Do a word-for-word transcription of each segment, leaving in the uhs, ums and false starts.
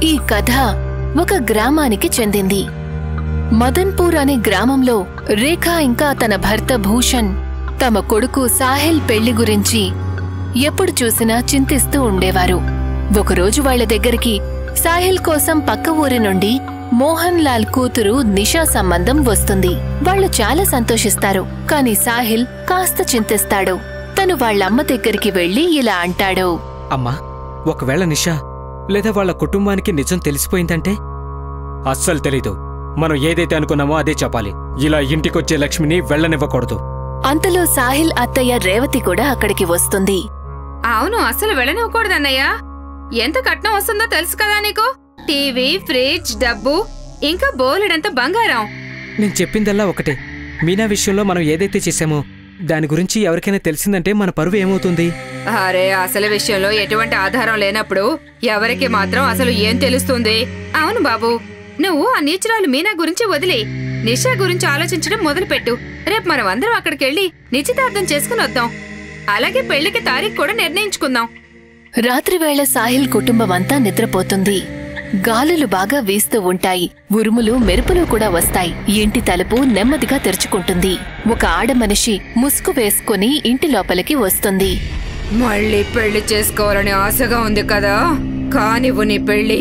ఈ కథ ఒక గ్రామానికి చెందింది. మదన్పూర్ అనే గ్రామంలో రేఖ ఇంకా తన భర్త భూషణ్ తమ కొడుకు సాహిల్ పెళ్లి గురించి ఎప్పుడు చూసినా చింతిస్తూ ఉండేవారు. ఒకరోజు వాళ్ల దగ్గరికి సాహిల్ కోసం పక్క ఊరి నుండి మోహన్ లాల్ కూతురు నిషా సంబంధం వస్తుంది. వాళ్లు చాలా సంతోషిస్తారు. కాని సాహిల్ కాస్త చింతిస్తాడు. తను వాళ్లమ్మ దగ్గరికి వెళ్లి ఇలా అంటాడు. అమ్మా, ఒకవేళ నిషా లేదా వాళ్ల కుటుంబానికి నిజం తెలిసిపోయిందంటే? అస్సలు తెలీదు. మనం ఏదైతే అనుకున్నామో అదే చెప్పాలి. ఇలా ఇంటికొచ్చే లక్ష్మిని వెళ్లనివ్వకూడదు. అంతలో సాహిల్ అత్తయ్య రేవతి కూడా అక్కడికి వస్తుంది. అవును, అసలు వెళ్ళనివ్వకూడదన్నయ్యా. ఎంత కట్నం వస్తుందో తెలుసు కదా నీకు. టీవీ, ఫ్రిడ్జ్, డబ్బు, ఇంకా బోలెడంత బంగారం. నేను చెప్పిందల్లా ఒకటే. మీనా విషయంలో మనం ఏదైతే చేశామో దాని గురించి ఎవరికైనా తెలిసిందంటే మన పరువు ఏమవుతుంది? అరే, అసలు విషయంలో ఎటువంటి ఆధారం లేనప్పుడు ఎవరికి మాత్రం అసలు ఏం తెలుస్తుంది? అవును బాబు, నువ్వు ఆ నీచురాలు మీనా గురించి వదిలి నిషా గురించి ఆలోచించడం మొదలుపెట్టు. రేపు మనం అందరం అక్కడికెళ్ళి నిశ్చితార్థం చేసుకుని వద్దాం. అలాగే పెళ్లికి తారీఖు కూడా నిర్ణయించుకుందాం. రాత్రివేళ సాహిల్ కుటుంబమంతా నిద్రపోతుంది. గాలులు బాగా వీస్తూ ఉంటాయి. ఉరుములు మెరుపులు కూడా వస్తాయి. ఇంటి తలుపు నెమ్మదిగా తెరుచుకుంటుంది. ఒక ఆడమనిషి ముసుగు వేసుకుని ఇంటి లోపలికి వస్తుంది. మళ్ళీ పెళ్లి చేసుకోవాలని ఆశగా ఉంది కదా, కానివ్వు నీ పెళ్లి.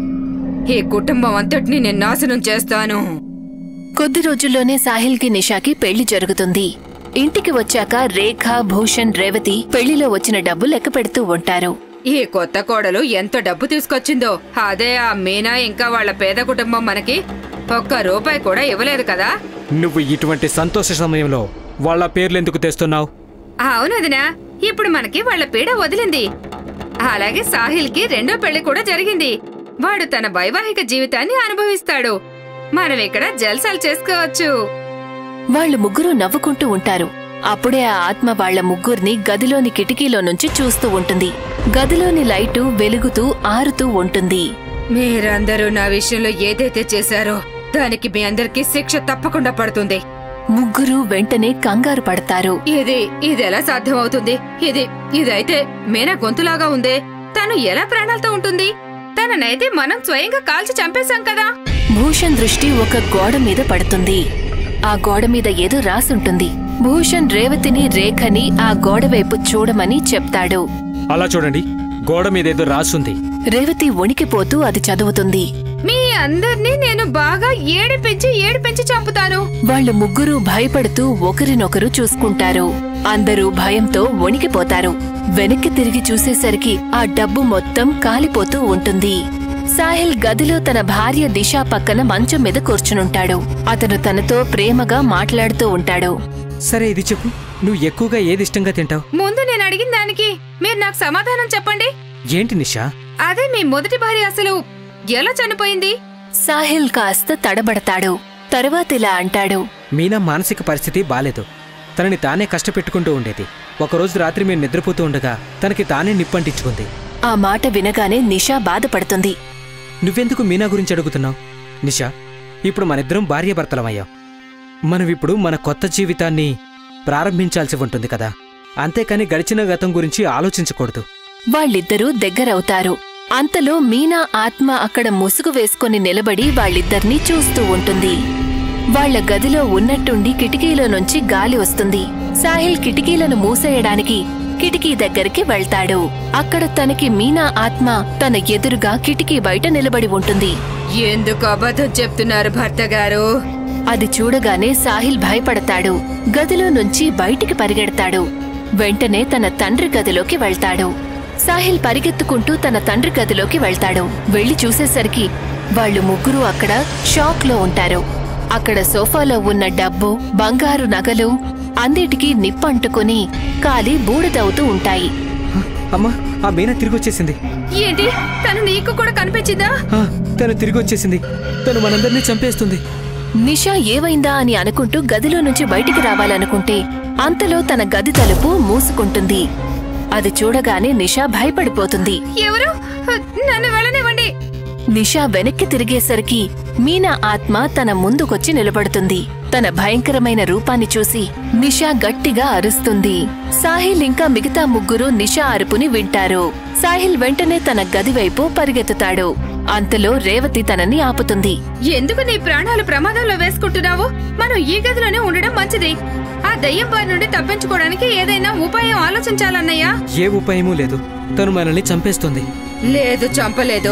ఈ కుటుంబం అంతటినీ నేను నాశనం చేస్తాను. కొద్ది రోజుల్లోనే సాహిల్కి నిషాకి పెళ్లి జరుగుతుంది. ఇంటికి వచ్చాక రేఖ, భూషణ్, రేవతి పెళ్లిలో వచ్చిన డబ్బు లెక్క పెడుతూ ఉంటారు. ఈ కొత్త కోడలు ఎంత డబ్బు తీసుకొచ్చిందో. అదే ఆ మీనా ఇంకా వాళ్ల పేద కుటుంబం మనకి ఒక్క రూపాయి కూడా ఇవ్వలేదు కదా. నువ్వు ఇటువంటి సంతోష సమయంలో వాళ్ల పేర్లెందుకు తెస్తున్నావు? అవునదినా, ఇప్పుడు మనకి వాళ్ల పీడ వదిలింది. అలాగే సాహిల్ కి రెండో పెళ్లి కూడా జరిగింది. వాడు తన వైవాహిక జీవితాన్ని అనుభవిస్తాడు. మనం ఇక్కడ జల్సాలు చేసుకోవచ్చు. వాళ్లు ముగ్గురు నవ్వుకుంటూ ఉంటారు. అప్పుడే ఆ ఆత్మ వాళ్ల ముగ్గురిని గదిలోని కిటికీలో నుంచి చూస్తూ ఉంటుంది. గదిలోని లైటు వెలుగుతూ ఆరుతూ ఉంటుంది. మీరందరూ నా విషయంలో ఏదైతే చేశారో దానికి మీ అందరికీ శిక్ష తప్పకుండా పడుతుంది. ముగ్గురు వెంటనే కంగారు పడతారు. ఇది ఇదెలా సాధ్యమవుతుంది? ఇది ఇదైతే మీనా గొంతులాగా ఉందే. తను ఎలా ప్రాణాలతో ఉంటుంది? తననైతే మనం స్వయంగా కాల్చి చంపేశాం కదా. భూషణ్ దృష్టి ఒక గోడ మీద పడుతుంది. ఆ గోడ మీద ఏదో రాసుంటుంది. భూషణ్ రేవతిని, రేఖని ఆ గోడ వైపు చూడమని చెప్తాడు. అలా చూడండి, గోడ మీదేదో రాసుంది. రేవతి వణికిపోతూ అది చదువుతుంది. మీ అందర్నీ నేను బాగా ఏడిపించి ఏడిపించి చంపుతాను. వాళ్లు ముగ్గురు భయపడుతూ ఒకరినొకరు చూసుకుంటారు. అందరూ భయంతో వణికిపోతారు. వెనక్కి తిరిగి చూసేసరికి ఆ డబ్బు మొత్తం కాలిపోతూ ఉంటుంది. సాహిల్ గదిలో తన భార్య నిషా పక్కన మంచం మీద కూర్చునుంటాడు. అతను తనతో ప్రేమగా మాట్లాడుతూ ఉంటాడు. సరే, ఇది చెప్పు, నువ్వు ఎక్కువగా ఏది ఇష్టంగా తింటావు? ముందు నేను అడిగిన దానికి మీరు నాకు సమాధానం చెప్పండి. ఏంటి నిషా? అదే మీ మొదటి భార్య అసలు ఎలా చనిపోయింది? సాహిల్ కాస్త తడబడతాడు. తరువాత ఇలా అంటాడు. మీనా మానసిక పరిస్థితి బాలేదు. తనని తానే కష్టపెట్టుకుంటూ ఉండేది. ఒకరోజు రాత్రి మేము నిద్రపోతూ ఉండగా తనకి తానే నిప్పంటించుకుంది. ఆ మాట వినగానే నిషా బాధపడుతుంది. నువ్వెందుకు మీనా గురించి అడుగుతున్నావు? నిషా, ఇప్పుడు మనిద్దరం భార్యాభర్తలమయ్యాం. మనమిప్పుడు మన కొత్త జీవితాన్ని ప్రారంభించాల్సి ఉంటుంది కదా. అంతేకాని గడిచిన గతం గురించి ఆలోచించకూడదు. వాళ్ళిద్దరూ దగ్గరవుతారు. అంతలో మీనా ఆత్మ అక్కడ ముసుగు వేసుకుని నిలబడి వాళ్ళిద్దర్నీ చూస్తూ ఉంటుంది. వాళ్ల గదిలో ఉన్నట్టుండి కిటికీలో నుంచి గాలి వస్తుంది. సాహిల్ కిటికీలను మూసేయడానికి కిటికీ దగ్గరికి వెళ్తాడు. అక్కడ తనకి మీనా ఆత్మ తన ఎదురుగా కిటికీ బయట నిలబడి ఉంటుంది. ఎందుకు అబద్ధం చెప్తున్నారు భర్త గారు? అది చూడగానే సాహిల్ భయపడతాడు. గదిలో నుంచి బయటికి పరిగెడతాడు. వెంటనే తన తండ్రి గదిలోకి వెళ్తాడు. సాహిల్ పరిగెత్తుకుంటూ తన తండ్రి గదిలోకి వెళ్తాడు. వెళ్లి చూసేసరికి వాళ్లు ముగ్గురు అక్కడ షాక్ లో ఉంటారు. అక్కడ సోఫాలో ఉన్న డబ్బు, బంగారు నగలు అన్నిటికీ నిప్పంటుకుని కాలి బూడిదవుతూ ఉంటాయి. అమ్మా, ఆ మీనా తిరిగొచ్చేసింది. ఏంటి, తను నీకు కూడా కనిపించిందా? తను తిరిగొచ్చేసింది. తను మనందరినీ చంపేస్తుంది. నిషా ఏవైందా అని అనుకుంటూ గదిలో నుంచి బయటికి రావాలనుకుంటే అంతలో తన గది తలుపు మూసుకుంటుంది. అది చూడగానే నిషా భయపడిపోతుంది. ఎవరు? నన్ను వెళ్ళనివ్వండి. నిషా వెనక్కి తిరిగేసరికి మీనా ఆత్మ తన ముందుకొచ్చి నిలబడుతుంది. తన భయంకరమైన రూపాన్ని చూసి నిషా గట్టిగా అరుస్తుంది. సాహిల్ ఇంకా మిగతా ముగ్గురు నిషా అరుపుని వింటారు. సాహిల్ వెంటనే తన గదివైపు పరిగెత్తుతాడు. అంతలో రేవతి తనని ఆపుతుంది. ఎందుకు నీ ప్రాణాలు ప్రమాదంలో వేసుకుంటున్నావు? మనం ఈ గదిలోనే ఉండడం మంచిది. ఆ దయ్యం బారి నుండి తప్పించుకోవడానికి ఏదైనా ఉపాయం ఆలోచించాలన్నయ్యా. ఏ ఉపాయమూ లేదు. తను మనల్ని చంపేస్తుంది. లేదు, చంపలేదు.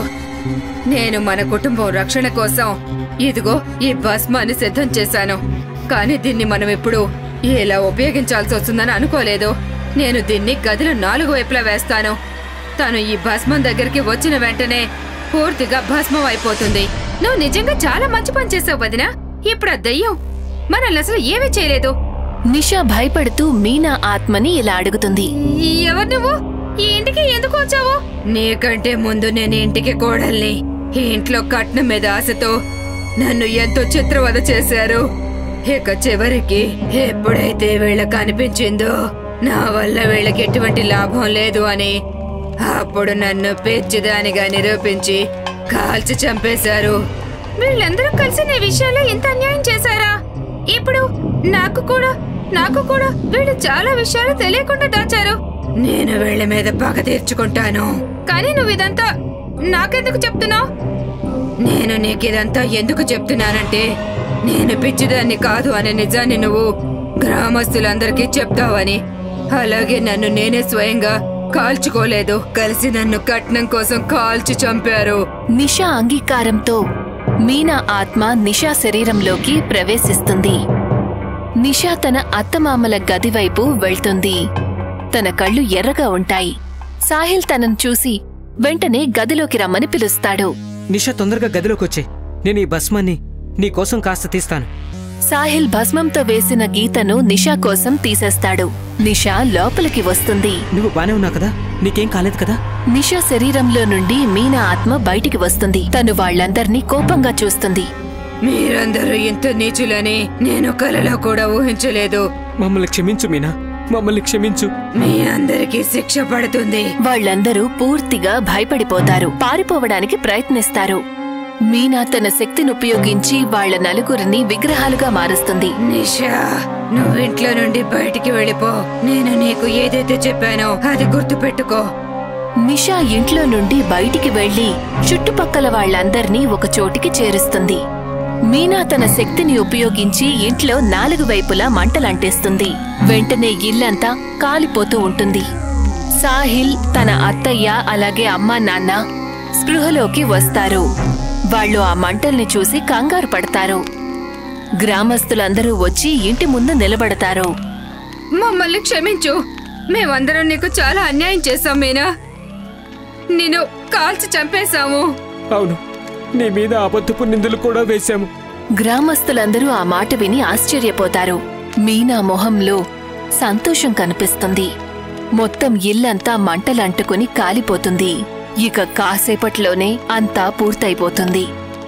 నేను మన కుటుంబం రక్షణ కోసం ఇదిగో ఈ భస్మాన్ని సిద్ధం చేశాను. కానీ దీన్ని మనం ఇప్పుడు ఎలా ఉపయోగించాల్సి వస్తుందని అనుకోలేదు. నేను దీన్ని గదిలో నాలుగు వైపులా వేస్తాను. తను ఈ భస్మం దగ్గరికి వచ్చిన వెంటనే పూర్తిగా భస్మం అయిపోతుంది. నువ్వు నిజంగా చాలా మంచి పని చేసావు వదినా. ఇప్పుడు ఆ దయ్యం మనల్ని అసలు ఏమీ చేయలేదు. నిషా భయపడుతూ మీనా ఆత్మని ఇలా అడుగుతుంది. ఎవరు నువ్వు? ఈ ఇంటికి ఎందుకు వచ్చావు? నీకంటే ముందు నేను ఇంటికి కోడల్ని. ఈ ఇంట్లో కట్నం మీద ఆశతో నన్ను ఎంతో చిత్రవద చేశారు. ఇక చివరికి ఎప్పుడైతే వీళ్ళకి అనిపించిందో నా వల్ల వీళ్ళకి ఎటువంటి లాభం లేదు అని, అప్పుడు నన్ను పిచ్చిదానిగా నిరూపించి కాల్చి చంపేశారు. వీళ్ళందరూ కలిసి నీ విషయంలో ఇంత అన్యాయం చేశారా? ఇప్పుడు నాకు కూడా నాకు కూడా వీళ్ళు చాలా విషయాలు తెలియకుండా దాచారు. నేను వీళ్ళ మీద పగ తీర్చుకుంటాను. కానీ నువ్వు ఇదంతా నాకెందుకు చెప్తున్నావు? నేను నీకు ఇదంతా ఎందుకు చెప్తున్నానంటే, నేను పిచ్చిదాన్ని కాదు అనే నిజాన్ని నువ్వు గ్రామస్తులందరికీ చెప్తావని. అలాగే నన్ను నేనే స్వయంగా కాల్చుకోలేదు, కలిసి నన్ను కట్నం కోసం కాల్చి చంపారు. నిషా అంగీకారంతో మీనా ఆత్మ నిషా శరీరంలోకి ప్రవేశిస్తుంది. నిషా తన అత్తమామల గదివైపు వెళ్తుంది. తన కళ్ళు ఎర్రగా ఉంటాయి. సాహిల్ తనను చూసి వెంటనే గదిలోకి రమ్మని పిలుస్తాడు. నిషా, తొందరగా గదిలోకి వచ్చే. నేను ఈ భస్మాన్ని నీకోసం కాస్త తీస్తాను. సాహిల్ భస్మంతో వేసిన గీతను నిషా కోసం తీసేస్తాడు. నిషా లోపలికి వస్తుంది. నువ్వు బానే ఉన్నావు కదా? నీకేం కాలేదు కదా? నిషా శరీరంలో నుండి మీనా ఆత్మ బయటికి వస్తుంది. తను వాళ్లందర్నీ కోపంగా చూస్తుంది. మీరందరూ ఇంత నీచులని నేను కలలో కూడా ఊహించలేదు. మమ్మల్ని క్షమించు మీనా, మమ్మల్ని క్షమించు. మీ అందరికీ శిక్ష పడుతుంది. వాళ్లందరూ పూర్తిగా భయపడిపోతారు. పారిపోవడానికి ప్రయత్నిస్తారు. మీనా తన శక్తిని ఉపయోగించి వాళ్ల నలుగురిని విగ్రహాలుగా మారుస్తుంది. నిషా, నువ్వు ఇంట్లో నుండి బయటికి వెళ్ళిపో. నేను నీకు ఏదైతే చెప్పానో అది గుర్తుపెట్టుకో. నిషా ఇంట్లో నుండి బయటికి వెళ్లి చుట్టుపక్కల వాళ్లందర్నీ ఒక చోటికి చేరుస్తుంది. మీనా తన శక్తిని ఉపయోగించి ఇంట్లో నాలుగు వైపులా మంటలంటేస్తుంది. వెంటనే ఇల్లంతా కాలిపోతూ ఉంటుంది. సాహిల్, తన అత్తయ్య అలాగే అమ్మా నాన్న స్పృహలోకి వస్తారు. వాళ్ళు ఆ మంటల్ని చూసి కంగారు పడతారు. గ్రామస్తులందరూ వచ్చి ఇంటి ముందు నిలబడతారు. మమ్మల్ని క్షమించు. మేమందరం నీకు చాలా అన్యాయం చేశాం మీనా. నిన్ను కాల్చి చంపేశాము. అవును, నీ మీద అబద్ధపు నిందలు కూడా వేశాము. గ్రామస్తులందరూ ఆ మాట విని ఆశ్చర్యపోతారు. మీనా మొహంలో సంతోషం కనిపిస్తుంది. మొత్తం ఇల్లంతా మంటలంటుకుని కాలిపోతుంది. ఇక కాసేపట్లోనే అంతా పూర్తయిపోతుంది.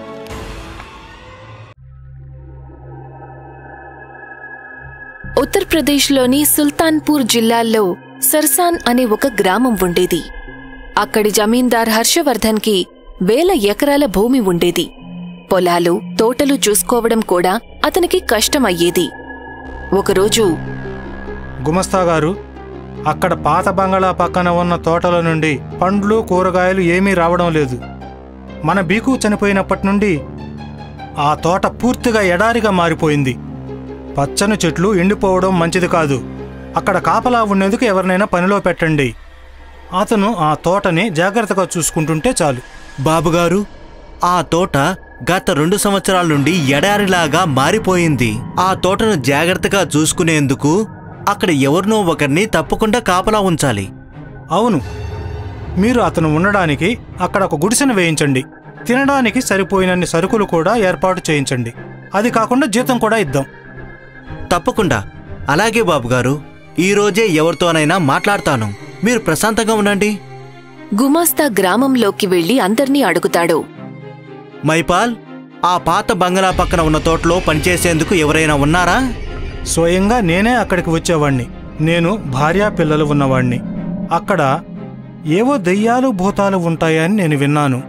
ఉత్తరప్రదేశ్లోని సుల్తాన్పూర్ జిల్లాల్లో సర్సాన్ అనే ఒక గ్రామం ఉండేది. అక్కడి జమీందార్ హర్షవర్ధన్కి వేల ఎకరాల భూమి ఉండేది. పొలాలు, తోటలు చూసుకోవడం కూడా అతనికి కష్టమయ్యేది. ఒకరోజు, గుమస్తా గారు, అక్కడ పాత బంగళా పక్కన ఉన్న తోటల నుండి పండ్లు, కూరగాయలు ఏమీ రావడం లేదు. మన బీకు చనిపోయినప్పటి నుండి ఆ తోట పూర్తిగా ఎడారిగా మారిపోయింది. పచ్చని చెట్లు ఎండిపోవడం మంచిది కాదు. అక్కడ కాపలా ఉండేందుకు ఎవరినైనా పనిలో పెట్టండి. అతను ఆ తోటని జాగ్రత్తగా చూసుకుంటుంటే చాలు. బాబుగారు, ఆ తోట గత రెండు సంవత్సరాల నుండి ఎడారిలాగా మారిపోయింది. ఆ తోటను జాగ్రత్తగా చూసుకునేందుకు అక్కడ ఎవరినో ఒకరిని తప్పకుండా కాపలా ఉంచాలి. అవును, మీరు అతను ఉండడానికి అక్కడ ఒక గుడిసెను వేయించండి. తినడానికి సరిపోయినన్ని సరుకులు కూడా ఏర్పాటు చేయించండి. అది కాకుండా జీతం కూడా ఇద్దాం. తప్పకుండా. అలాగే బాబుగారు, ఈరోజే ఎవరితోనైనా మాట్లాడతాను. మీరు ప్రశాంతంగా ఉండండి. గుమాస్తా గ్రామంలోకి వెళ్లి అందర్నీ అడుగుతాడు. మైపాల్, ఆ పాత బంగళా పక్కన ఉన్న తోటలో పనిచేసేందుకు ఎవరైనా ఉన్నారా? స్వయంగా నేనే అక్కడికి వచ్చేవాణ్ణి. నేను భార్యా పిల్లలు ఉన్నవాణ్ణి. అక్కడ ఏవో దెయ్యాలు, భూతాలు ఉంటాయని నేను విన్నాను.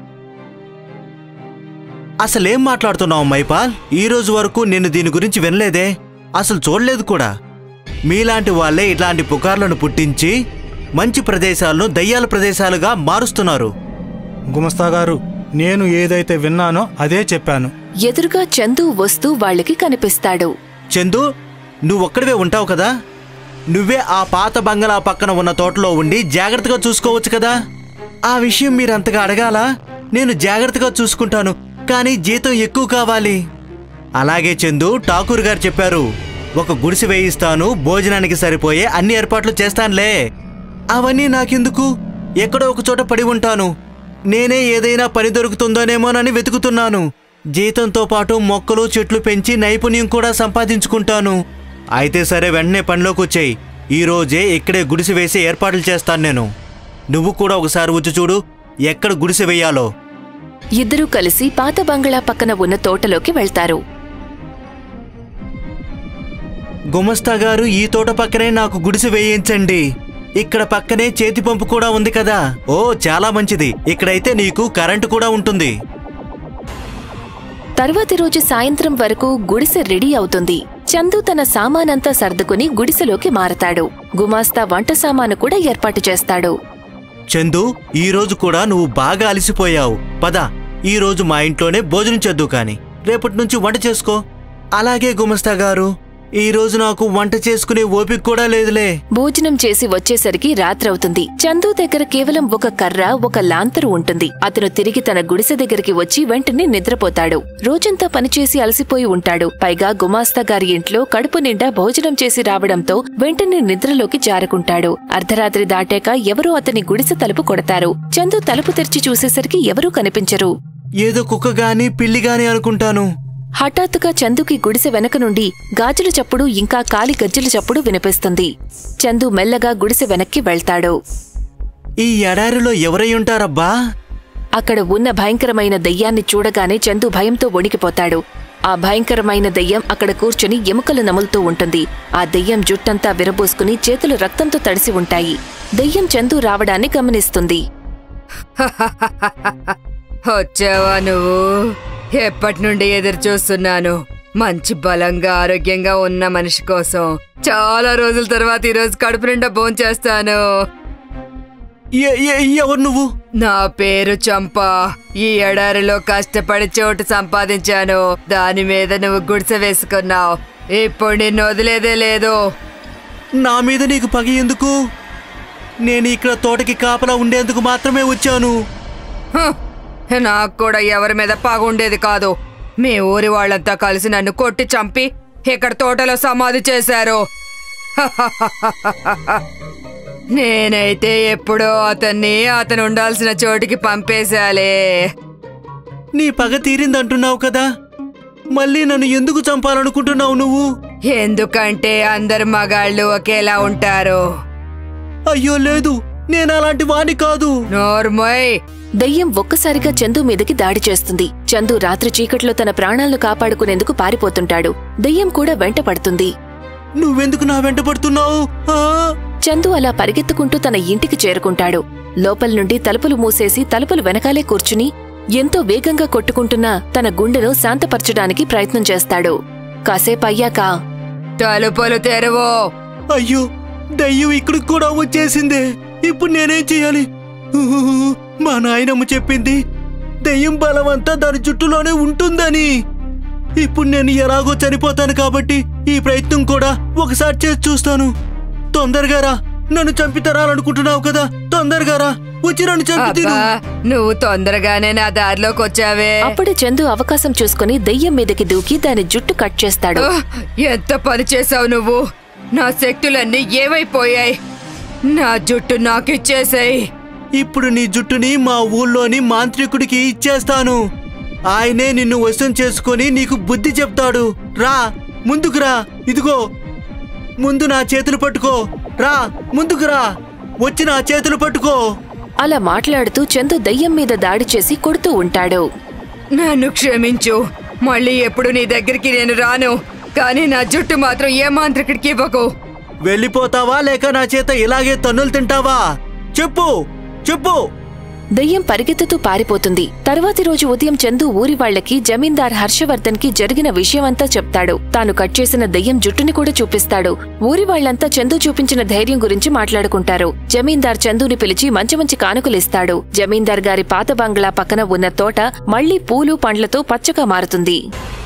అసలేం మాట్లాడుతున్నావు మైపాల్? ఈ రోజు వరకు నేను దీని గురించి వినలేదే, అసలు చూడలేదు కూడా. మీలాంటి వాళ్లే ఇట్లాంటి పుకార్లను పుట్టించి మంచి ప్రదేశాలను దయ్యాల ప్రదేశాలుగా మారుస్తున్నారు. గుమస్తా గారు, నేను ఏదైతే విన్నానో అదే చెప్పాను. ఎదురుగా చందు వస్తూ వాళ్ళకి కనిపిస్తాడు. చందు, నువ్వొక్కడివే ఉంటావు కదా? నువ్వే ఆ పాత బంగళా పక్కన ఉన్న తోటలో ఉండి జాగ్రత్తగా చూసుకోవచ్చు కదా? ఆ విషయం మీరంతగా అడగాలా? నేను జాగ్రత్తగా చూసుకుంటాను, కానీ జీతం ఎక్కువ కావాలి. అలాగే చందు, ఠాకూర్ గారు చెప్పారు, ఒక గుడిసె వేయిస్తాను, భోజనానికి సరిపోయే అన్ని ఏర్పాట్లు చేస్తానులే. అవన్నీ నాకెందుకు? ఎక్కడో ఒక చోట పడి ఉంటాను. నేనే ఏదైనా పని దొరుకుతుందోనేమోనని వెతుకుతున్నాను. జీతంతో పాటు మొక్కలు చెట్లు పెంచి నైపుణ్యం కూడా సంపాదించుకుంటాను. అయితే సరే, వెంటనే పనిలోకి వచ్చేయి. ఈరోజే ఇక్కడే గుడిసె వేసి ఏర్పాట్లు చేస్తాను నేను. నువ్వు కూడా ఒకసారి వచ్చి చూడు ఎక్కడ గుడిసె వేయాలో. ఇద్దరూ కలిసి పాత బంగళా పక్కన ఉన్న తోటలోకి వెళ్తారు. గుమస్తా గారు, ఈ తోట పక్కనే నాకు గుడిసె వేయించండి. ఇక్కడ పక్కనే చేతి పంపు కూడా ఉంది కదా? ఓ, చాలా మంచిది. ఇక్కడైతే నీకు కరెంటు కూడా ఉంటుంది. తర్వాతి రోజు సాయంత్రం వరకు గుడిసె రెడీ అవుతుంది. చందు తన సామానంతా సర్దుకుని గుడిసెలోకి మారతాడు. గుమాస్తా వంట సామాను కూడా ఏర్పాటు చేస్తాడు. చందు, ఈ రోజు కూడా నువ్వు బాగా అలసిపోయావు. పద, ఈ రోజు మా ఇంట్లోనే భోజనం చేద్దు కాని రేపటి నుంచి వంట చేసుకో. అలాగే గుమస్తా గారు, ఈ రోజు నాకు వంట చేసుకునే ఓపిక కూడా లేదులే. భోజనం చేసి వచ్చేసరికి రాత్రవుతుంది. చందు దగ్గర కేవలం ఒక కర్ర, ఒక లాంతరు ఉంటుంది. అతను తిరిగి తన గుడిసె దగ్గరికి వచ్చి వెంటనే నిద్రపోతాడు. రోజంతా పనిచేసి అలసిపోయి ఉంటాడు. పైగా గుమాస్తా గారి ఇంట్లో కడుపు నిండా భోజనం చేసి రావడంతో వెంటనే నిద్రలోకి జారుకుంటాడు. అర్ధరాత్రి దాటాక ఎవరో అతని గుడిసె తలుపు కొడతారు. చందు తలుపు తెరిచి చూసేసరికి ఎవరూ కనిపించరు. ఏదో కుక్క గాని పిల్లి గాని అనుకుంటాను. హఠాత్తుగా చందుకి గుడిసె వెనక నుండి గాజుల చప్పుడు ఇంకా కాలి గజ్జల చప్పుడు వినిపిస్తుంది. చందు మెల్లగా గుడిసె వెనక్కి వెళ్తాడు. ఈ ఎడారిలో ఎవరై ఉంటారబ్బా? అక్కడ ఉన్న భయంకరమైన దెయ్యాన్ని చూడగానే చందు భయంతో వణికిపోతాడు. ఆ భయంకరమైన దెయ్యం అక్కడ కూర్చుని ఎముకలు నములుతూ ఉంటుంది. ఆ దెయ్యం జుట్టంతా విరబోసుకుని చేతులు రక్తంతో తడిసి ఉంటాయి. దెయ్యం చందు రావడాన్ని గమనిస్తుంది. వచ్చావా నువ్వు? ఎప్పటి నుండి ఎదురు చూస్తున్నాను. మంచి బలంగా ఆరోగ్యంగా ఉన్న మనిషి కోసం చాలా రోజుల తర్వాత ఈరోజు కడుపు నిండా భోంచేస్తాను. ఎవరు నువ్వు? నా పేరు చంపా. ఈ ఎడారిలో కష్టపడి చోటు సంపాదించాను. దాని మీద నువ్వు గుడిసె వేసుకున్నావు. ఇప్పుడు నిన్ను వదిలేదే లేదు. నా మీద నీకు పగ ఎందుకు? నేను ఇక్కడ తోటకి కాపలా ఉండేందుకు మాత్రమే వచ్చాను. నాకు కూడా ఎవరి మీద పగుండేది కాదు. మీ ఊరి వాళ్ళంతా కలిసి నన్ను కొట్టి చంపి ఇక్కడ తోటలో సమాధి చేశారు. నేనైతే ఎప్పుడో అతన్ని అతను ఉండాల్సిన చోటికి పంపేశాలే. నీ పగ తీరిందంటున్నావు కదా, మళ్ళీ నన్ను ఎందుకు చంపాలనుకుంటున్నావు నువ్వు? ఎందుకంటే అందరు మగాళ్ళు ఒకేలా ఉంటారు. అయ్యో లేదు, నేను అలాంటి వాణ్ణి కాదు. నోర్మోయ్. దయ్యం ఒక్కసారిగా చందు మీదకి దాడి చేస్తుంది. చందు రాత్రి చీకట్లో తన ప్రాణాలను కాపాడుకునేందుకు పారిపోతుంటాడు. దయ్యం కూడా వెంట పడుతుంది. నువ్వెందుకు నా వెంట పడుతున్నావు? చందు అలా పరిగెత్తుకుంటూ తన ఇంటికి చేరుకుంటాడు. లోపల నుండి తలుపులు మూసేసి తలుపులు వెనకాలే కూర్చుని ఎంతో వేగంగా కొట్టుకుంటున్న తన గుండెను శాంతపరచడానికి ప్రయత్నం చేస్తాడు. కాసేపయ్యాక, తలుపులు తెరువు. అయ్యో, దయ్యం ఇక్కడికి కూడా వచ్చేసిందే. ఇప్పుడు నేనేం చెయ్యాలి? మా నాయనమ్మ చెప్పింది దయ్యం బలమంతా దాని చుట్టూలోనే ఉంటుందని. ఇప్పుడు నేను ఎలాగో చనిపోతాను కాబట్టి ఈ ప్రయత్నం కూడా ఒకసారి చేసి చూస్తాను. తొందరగా రా, నన్ను చంపితరాలనుకుంటున్నావు కదా, తొందరగా రా, వచ్చి నన్ను చంపి. నువ్వు తొందరగానే నా దారిలోకి వచ్చావే. అప్పుడే చందు అవకాశం చూసుకుని దయ్యం మీదకి దూకి దాని జుట్టు కట్ చేస్తాడు. ఎంత పని చేసావు నువ్వు? నా శక్తులన్నీ ఏమైపోయాయి? నా జుట్టు నాకిచ్చేసాయి. ఇప్పుడు నీ జుట్టుని మా ఊళ్ళోని మాంత్రికుడికి ఇచ్చేస్తాను. ఆయనే నిన్ను వశం చేసుకుని నీకు బుద్ధి చెప్తాడు. రా, ముందుకు రా. ఇదిగో, ముందు నా చేతులు పట్టుకో. రా, ముందుకు రా, వచ్చి నా చేతులు పట్టుకో. అలా మాట్లాడుతూ చందు దయ్యం మీద దాడి చేసి కొడుతూ ఉంటాడు. నన్ను క్షమించు. మళ్ళీ ఎప్పుడు నీ దగ్గరికి నేను రాను. కానీ నా జుట్టు మాత్రం ఏ మాంత్రికుడికి ఇవ్వకు. వెళ్ళిపోతావా లేక నా చేత ఇలాగే తన్నులు తింటావా? చెప్పు చెప్పు. దెయ్యం పరిగెత్తుతూ పారిపోతుంది. తర్వాతి రోజు ఉదయం చందు ఊరి వాళ్లకి జమీందార్ హర్షవర్ధన్ కి జరిగిన విషయమంతా చెప్తాడు. తాను కట్ చేసిన దెయ్యం జుట్టుని కూడా చూపిస్తాడు. ఊరి వాళ్లంతా చందు చూపించిన ధైర్యం గురించి మాట్లాడుకుంటారు. జమీందార్ చందుని పిలిచి మంచి మంచి కానుకలిస్తాడు. జమీందార్ గారి పాత బంగ్లా పక్కన ఉన్న తోట మళ్లీ పూలు పండ్లతో పచ్చగా మారుతుంది.